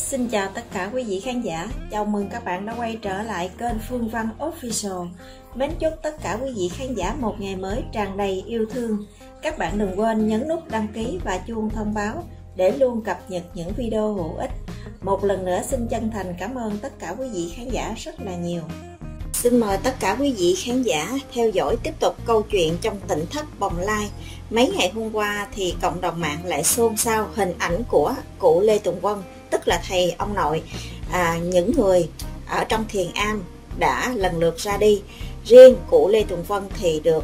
Xin chào tất cả quý vị khán giả, chào mừng các bạn đã quay trở lại kênh Phương Văn Official. Mến chúc tất cả quý vị khán giả một ngày mới tràn đầy yêu thương. Các bạn đừng quên nhấn nút đăng ký và chuông thông báo để luôn cập nhật những video hữu ích. Một lần nữa xin chân thành cảm ơn tất cả quý vị khán giả rất là nhiều. Xin mời tất cả quý vị khán giả theo dõi tiếp tục câu chuyện trong tỉnh thất Bồng Lai. Mấy ngày hôm qua thì cộng đồng mạng lại xôn xao hình ảnh của cụ Lê Tùng Vân, tức là thầy ông nội. Những người ở trong thiền am đã lần lượt ra đi. Riêng cụ Lê Tùng Vân thì được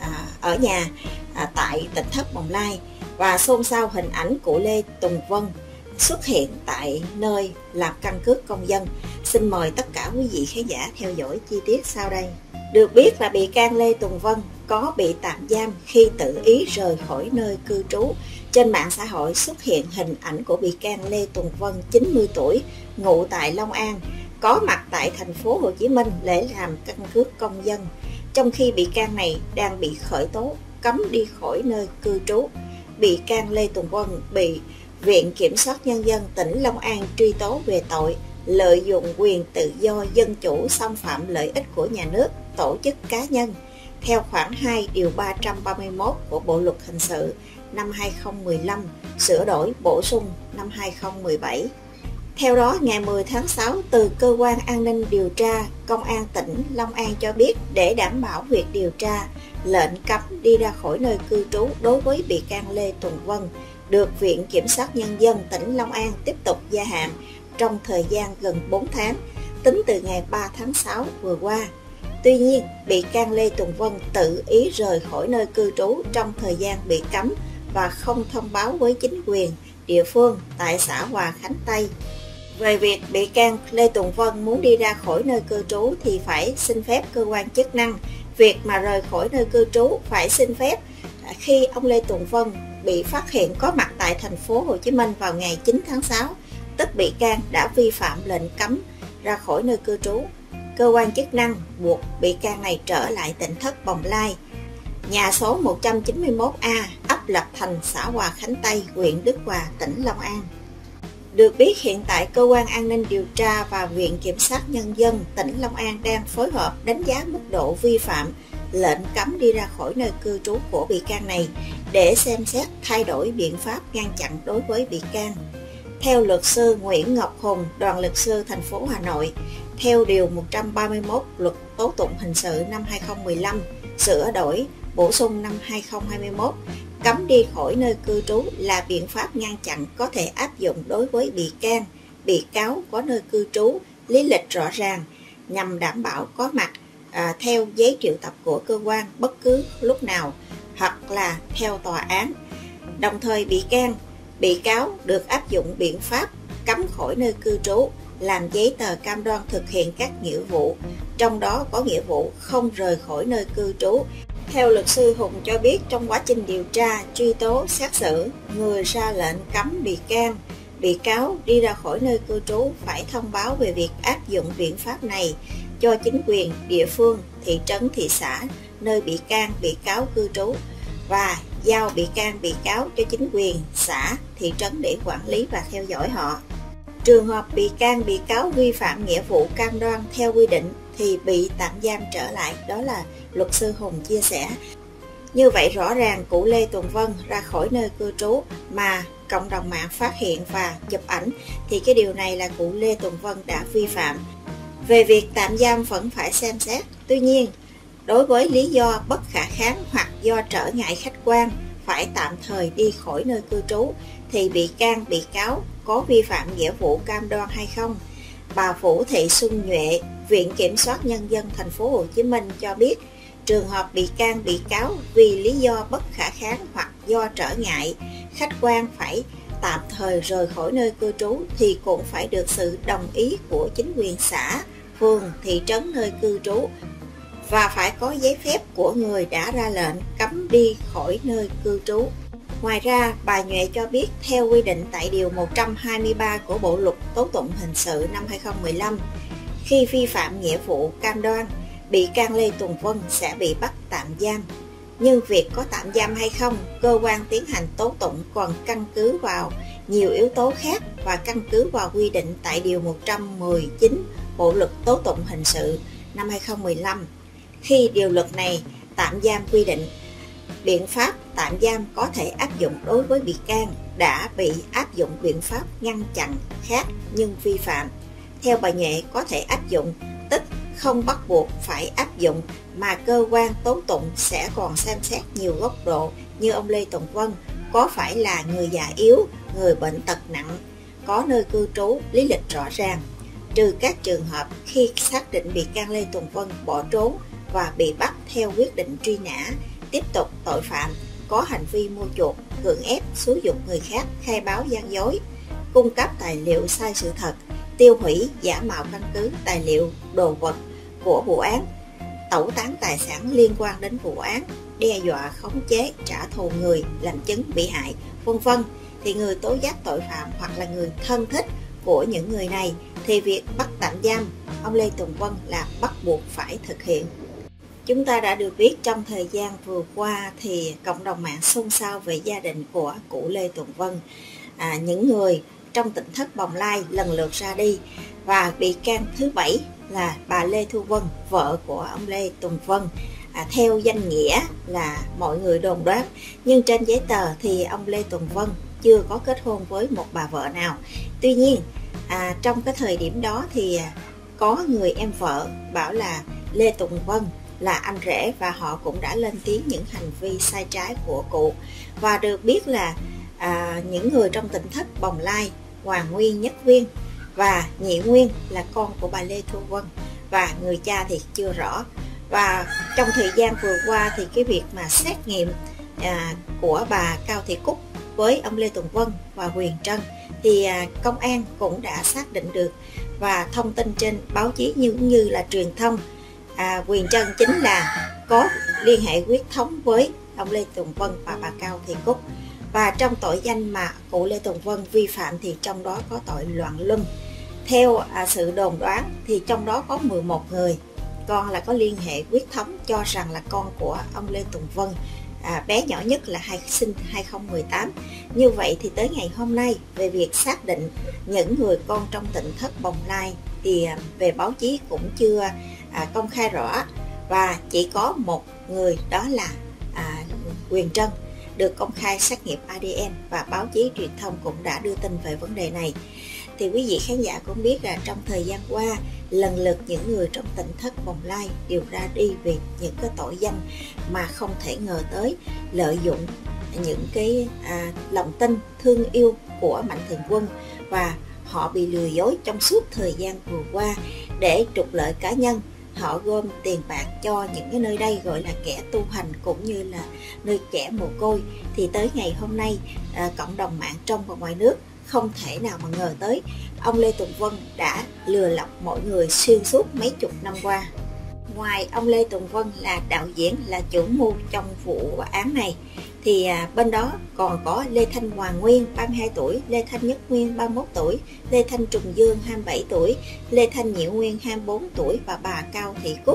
ở nhà tại tỉnh thất Bồng Lai, và xôn xao hình ảnh cụ Lê Tùng Vân xuất hiện tại nơi làm căn cước công dân. Xin mời tất cả quý vị khán giả theo dõi chi tiết sau đây. Được biết là bị can Lê Tùng Vân có bị tạm giam khi tự ý rời khỏi nơi cư trú. Trên mạng xã hội xuất hiện hình ảnh của bị can Lê Tùng Vân 90 tuổi, ngụ tại Long An, có mặt tại thành phố Hồ Chí Minh để làm căn cước công dân, trong khi bị can này đang bị khởi tố cấm đi khỏi nơi cư trú. Bị can Lê Tùng Vân bị Viện Kiểm soát Nhân dân tỉnh Long An truy tố về tội lợi dụng quyền tự do dân chủ, xâm phạm lợi ích của nhà nước, tổ chức cá nhân theo khoản 2 điều 331 của Bộ luật hình sự năm 2015 sửa đổi bổ sung năm 2017. Theo đó, ngày 10 tháng 6, từ Cơ quan An ninh Điều tra Công an tỉnh Long An cho biết, để đảm bảo việc điều tra, lệnh cấm đi ra khỏi nơi cư trú đối với bị can Lê Tùng Vân được Viện Kiểm sát Nhân dân tỉnh Long An tiếp tục gia hạn trong thời gian gần 4 tháng, tính từ ngày 3 tháng 6 vừa qua. Tuy nhiên, bị can Lê Tùng Vân tự ý rời khỏi nơi cư trú trong thời gian bị cấm và không thông báo với chính quyền địa phương tại xã Hòa Khánh Tây. Về việc bị can Lê Tùng Vân muốn đi ra khỏi nơi cư trú thì phải xin phép cơ quan chức năng. Việc mà rời khỏi nơi cư trú phải xin phép khi ông Lê Tùng Vân bị phát hiện có mặt tại thành phố Hồ Chí Minh vào ngày 9 tháng 6, tức bị can đã vi phạm lệnh cấm ra khỏi nơi cư trú. Cơ quan chức năng buộc bị can này trở lại tỉnh thất Bồng Lai, nhà số 191A, ấp Lập Thành, xã Hòa Khánh Tây, huyện Đức Hòa, tỉnh Long An. Được biết, hiện tại Cơ quan An ninh Điều tra và Viện Kiểm sát Nhân dân tỉnh Long An đang phối hợp đánh giá mức độ vi phạm lệnh cấm đi ra khỏi nơi cư trú của bị can này để xem xét thay đổi biện pháp ngăn chặn đối với bị can. Theo luật sư Nguyễn Ngọc Hùng, đoàn luật sư thành phố Hà Nội, theo điều 131 Luật Tố tụng hình sự năm 2015 sửa đổi bổ sung năm 2021, cấm đi khỏi nơi cư trú là biện pháp ngăn chặn có thể áp dụng đối với bị can, bị cáo có nơi cư trú lý lịch rõ ràng, nhằm đảm bảo có mặt theo giấy triệu tập của cơ quan bất cứ lúc nào hoặc là theo tòa án. Đồng thời bị can, bị cáo được áp dụng biện pháp cấm khỏi nơi cư trú, làm giấy tờ cam đoan thực hiện các nghĩa vụ, trong đó có nghĩa vụ không rời khỏi nơi cư trú. Theo luật sư Hùng cho biết, trong quá trình điều tra, truy tố, xét xử, người ra lệnh cấm bị can, bị cáo đi ra khỏi nơi cư trú phải thông báo về việc áp dụng biện pháp này cho chính quyền địa phương, thị trấn, thị xã nơi bị can, bị cáo cư trú, và giao bị can, bị cáo cho chính quyền xã, thị trấn để quản lý và theo dõi họ. Trường hợp bị can, bị cáo vi phạm nghĩa vụ cam đoan theo quy định thì bị tạm giam trở lại, đó là luật sư Hùng chia sẻ. Như vậy rõ ràng cụ Lê Tùng Vân ra khỏi nơi cư trú mà cộng đồng mạng phát hiện và chụp ảnh thì cái điều này là cụ Lê Tùng Vân đã vi phạm. Về việc tạm giam vẫn phải xem xét. Tuy nhiên, đối với lý do bất khả kháng hoặc do trở ngại khách quan phải tạm thời đi khỏi nơi cư trú thì bị can, bị cáo có vi phạm nghĩa vụ cam đoan hay không? Bà Vũ Thị Xuân Nhuệ, Viện Kiểm soát Nhân dân thành phố Hồ Chí Minh cho biết, trường hợp bị can, bị cáo vì lý do bất khả kháng hoặc do trở ngại khách quan phải tạm thời rời khỏi nơi cư trú thì cũng phải được sự đồng ý của chính quyền xã, phường, thị trấn nơi cư trú và phải có giấy phép của người đã ra lệnh cấm đi khỏi nơi cư trú. Ngoài ra, bà Nhuệ cho biết theo quy định tại Điều 123 của Bộ Luật Tố tụng hình sự năm 2015, khi vi phạm nghĩa vụ cam đoan, bị can Lê Tùng Vân sẽ bị bắt tạm giam. Nhưng việc có tạm giam hay không, cơ quan tiến hành tố tụng còn căn cứ vào nhiều yếu tố khác và căn cứ vào quy định tại Điều 119 Bộ Luật Tố Tụng Hình sự năm 2015. Khi điều luật này tạm giam quy định, biện pháp tạm giam có thể áp dụng đối với bị can đã bị áp dụng biện pháp ngăn chặn khác nhưng vi phạm. Theo bà Nhuệ, có thể áp dụng, tức không bắt buộc phải áp dụng, mà cơ quan tố tụng sẽ còn xem xét nhiều góc độ như ông Lê Tùng Vân có phải là người già yếu, người bệnh tật nặng, có nơi cư trú, lý lịch rõ ràng, trừ các trường hợp khi xác định bị can Lê Tùng Vân bỏ trốn và bị bắt theo quyết định truy nã, tiếp tục tội phạm, có hành vi mua chuộc, cưỡng ép, xúi giục người khác khai báo gian dối, cung cấp tài liệu sai sự thật, tiêu hủy, giả mạo căn cứ, tài liệu, đồ vật của vụ án, tẩu tán tài sản liên quan đến vụ án, đe dọa, khống chế, trả thù người làm chứng bị hại, vân vân, thì người tố giác tội phạm hoặc là người thân thích của những người này thì việc bắt tạm giam ông Lê Tùng Vân là bắt buộc phải thực hiện. Chúng ta đã được biết trong thời gian vừa qua thì cộng đồng mạng xôn xao về gia đình của cụ Lê Tùng Vân. Những người trong tỉnh thất bồng lai lần lượt ra đi, và bị can thứ 7 là bà Lê Thu Vân, vợ của ông Lê Tùng Vân. Theo danh nghĩa là mọi người đồn đoán, nhưng trên giấy tờ thì ông Lê Tùng Vân chưa có kết hôn với một bà vợ nào. Tuy nhiên, trong cái thời điểm đó thì có người em vợ bảo là Lê Tùng Vân là anh rể, và họ cũng đã lên tiếng những hành vi sai trái của cụ. Và được biết là những người trong tỉnh thất bồng lai, Hoàng Nguyên, Nhất Nguyên và Nhị Nguyên là con của bà Lê Thu Vân, và người cha thì chưa rõ. Và trong thời gian vừa qua thì cái việc mà xét nghiệm của bà Cao Thị Cúc với ông Lê Tùng Vân và Huyền Trân thì công an cũng đã xác định được, và thông tin trên báo chí như là truyền thông, Huyền Trân chính là có liên hệ huyết thống với ông Lê Tùng Vân và bà Cao Thị Cúc. Và trong tội danh mà cụ Lê Tùng Vân vi phạm thì trong đó có tội loạn luân. Theo sự đồn đoán thì trong đó có 11 người con là có liên hệ huyết thống, cho rằng là con của ông Lê Tùng Vân. Bé nhỏ nhất là sinh 2018. Như vậy thì tới ngày hôm nay, về việc xác định những người con trong tỉnh thất bồng lai thì về báo chí cũng chưa công khai rõ, và chỉ có một người, đó là Huyền Trân, được công khai xét nghiệm ADN, và báo chí truyền thông cũng đã đưa tin về vấn đề này. Thì quý vị khán giả cũng biết là trong thời gian qua, lần lượt những người trong tỉnh thất bồng lai đều ra đi vì những cái tội danh mà không thể ngờ tới, lợi dụng những cái lòng tin thương yêu của Mạnh Thường Quân, và họ bị lừa dối trong suốt thời gian vừa qua để trục lợi cá nhân. Họ gom tiền bạc cho những cái nơi đây gọi là kẻ tu hành cũng như là nơi trẻ mồ côi. Thì tới ngày hôm nay, cộng đồng mạng trong và ngoài nước không thể nào mà ngờ tới ông Lê Tùng Vân đã lừa lọc mọi người xuyên suốt mấy chục năm qua. Ngoài ông Lê Tùng Vân là đạo diễn, là chủ mưu trong vụ án này, thì bên đó còn có Lê Thanh Hoàng Nguyên 32 tuổi, Lê Thanh Nhất Nguyên 31 tuổi, Lê Thanh Trùng Dương 27 tuổi, Lê Thanh Nhị Nguyên 24 tuổi và bà Cao Thị Cúc.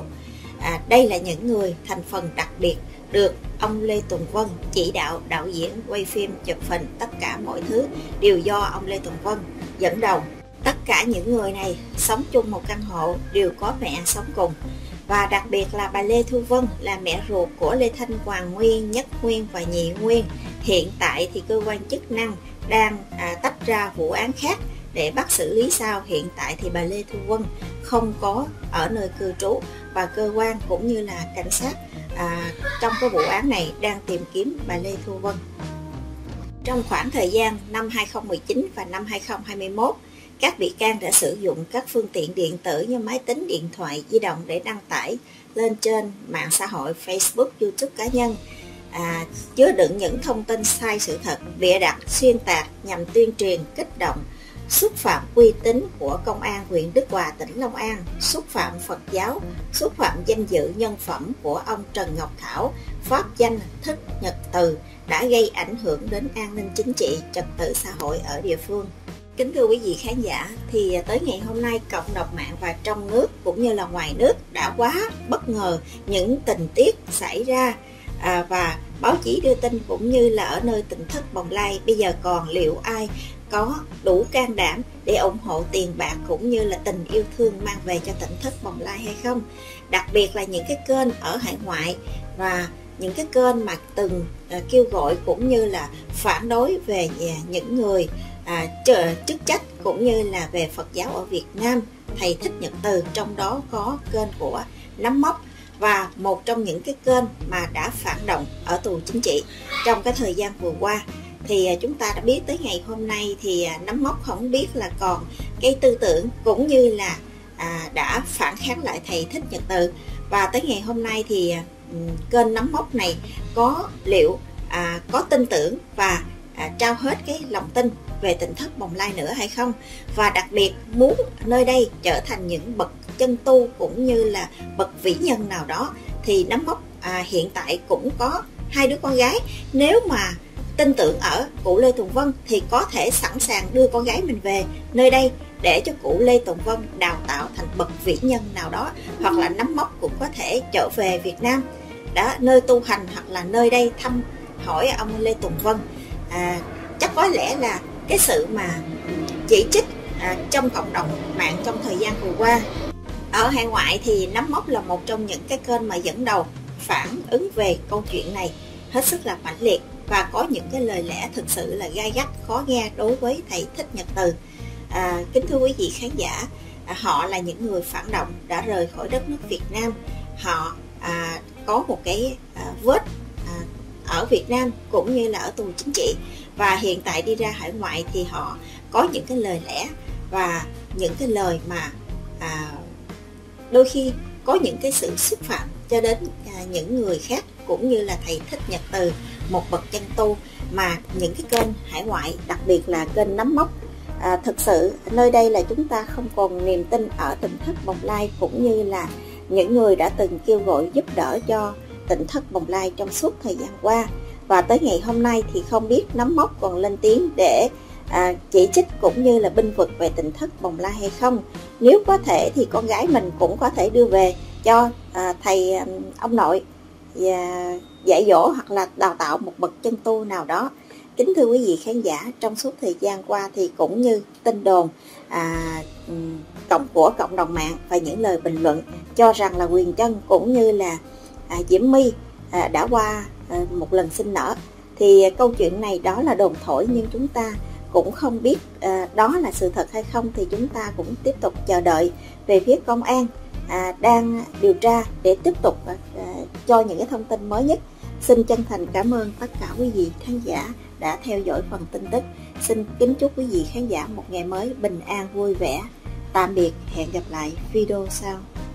Đây là những người thành phần đặc biệt được ông Lê Tùng Vân chỉ đạo đạo diễn, quay phim, chụp hình, tất cả mọi thứ đều do ông Lê Tùng Vân dẫn đầu. Tất cả những người này sống chung một căn hộ, đều có mẹ sống cùng. Và đặc biệt là bà Lê Thu Vân là mẹ ruột của Lê Thanh Hoàng Nguyên, Nhất Nguyên và Nhị Nguyên. Hiện tại thì cơ quan chức năng đang tách ra vụ án khác để bắt xử lý sau. Hiện tại thì bà Lê Thu Vân không có ở nơi cư trú, và cơ quan cũng như là cảnh sát trong cái vụ án này đang tìm kiếm bà Lê Thu Vân. Trong khoảng thời gian năm 2019 và năm 2021, các bị can đã sử dụng các phương tiện điện tử như máy tính, điện thoại di động để đăng tải lên trên mạng xã hội Facebook, YouTube cá nhân, chứa đựng những thông tin sai sự thật, bịa đặt, xuyên tạc nhằm tuyên truyền, kích động, xúc phạm uy tín của Công an huyện Đức Hòa, tỉnh Long An, xúc phạm Phật giáo, xúc phạm danh dự nhân phẩm của ông Trần Ngọc Thảo, pháp danh Thích Nhật Từ, đã gây ảnh hưởng đến an ninh chính trị, trật tự xã hội ở địa phương. Kính thưa quý vị khán giả, thì tới ngày hôm nay cộng đồng mạng và trong nước cũng như là ngoài nước đã quá bất ngờ những tình tiết xảy ra, và báo chí đưa tin cũng như là ở nơi tỉnh thất bồng lai. Bây giờ còn liệu ai có đủ can đảm để ủng hộ tiền bạc cũng như là tình yêu thương mang về cho tỉnh thất Bồng Lai hay không. Đặc biệt là những cái kênh ở hải ngoại và những cái kênh mà từng kêu gọi cũng như là phản đối về những người chức trách cũng như là về Phật giáo ở Việt Nam, thầy Thích Nhật Từ, trong đó có kênh của Nấm Mốc, và một trong những cái kênh mà đã phản động ở tù chính trị trong cái thời gian vừa qua. Thì chúng ta đã biết tới ngày hôm nay thì Nấm Mốc không biết là còn cái tư tưởng cũng như là đã phản kháng lại thầy Thích Nhật Từ. Và tới ngày hôm nay thì kênh Nấm Mốc này liệu có tin tưởng và trao hết cái lòng tin về tỉnh thất Bồng Lai nữa hay không, và đặc biệt muốn nơi đây trở thành những bậc chân tu cũng như là bậc vĩ nhân nào đó. Thì Nấm Mốc hiện tại cũng có 2 đứa con gái. Nếu mà tin tưởng ở cụ Lê Tùng Vân thì có thể sẵn sàng đưa con gái mình về nơi đây để cho cụ Lê Tùng Vân đào tạo thành bậc vĩ nhân nào đó, hoặc là Nấm Mốc cũng có thể trở về Việt Nam nơi tu hành, hoặc là nơi đây thăm hỏi ông Lê Tùng Vân. Chắc có lẽ là cái sự mà chỉ trích trong cộng đồng mạng trong thời gian vừa qua ở hải ngoại thì Nấm Mốc là một trong những cái kênh mà dẫn đầu phản ứng về câu chuyện này hết sức là mãnh liệt, và có những cái lời lẽ thực sự là gai gắt khó nghe đối với thầy Thích Nhật Từ. Kính thưa quý vị khán giả, họ là những người phản động đã rời khỏi đất nước Việt Nam. Họ có một cái vết ở Việt Nam cũng như là ở tù chính trị, và hiện tại đi ra hải ngoại thì họ có những cái lời lẽ và những cái lời mà đôi khi có những cái sự xúc phạm cho đến những người khác cũng như là thầy Thích Nhật Từ, một bậc chân tu. Mà những cái kênh hải ngoại, đặc biệt là kênh Nấm Mốc, thực sự nơi đây là chúng ta không còn niềm tin ở tỉnh thất Bồng Lai, cũng như là những người đã từng kêu gọi giúp đỡ cho tỉnh thất Bồng Lai trong suốt thời gian qua. Và tới ngày hôm nay thì không biết Nấm Mốc còn lên tiếng để chỉ trích cũng như là binh vực về tỉnh thất Bồng Lai hay không. Nếu có thể thì con gái mình cũng có thể đưa về cho thầy ông nội và dạy dỗ hoặc là đào tạo một bậc chân tu nào đó. Kính thưa quý vị khán giả, trong suốt thời gian qua thì cũng như tin đồn của cộng đồng mạng và những lời bình luận cho rằng là Quyền Trân cũng như là Diễm My đã qua một lần sinh nở, thì câu chuyện này đó là đồn thổi, nhưng chúng ta cũng không biết đó là sự thật hay không. Thì chúng ta cũng tiếp tục chờ đợi về phía công an đang điều tra để tiếp tục cho những cái thông tin mới nhất. Xin chân thành cảm ơn tất cả quý vị khán giả đã theo dõi phần tin tức. Xin kính chúc quý vị khán giả một ngày mới bình an vui vẻ. Tạm biệt, hẹn gặp lại video sau.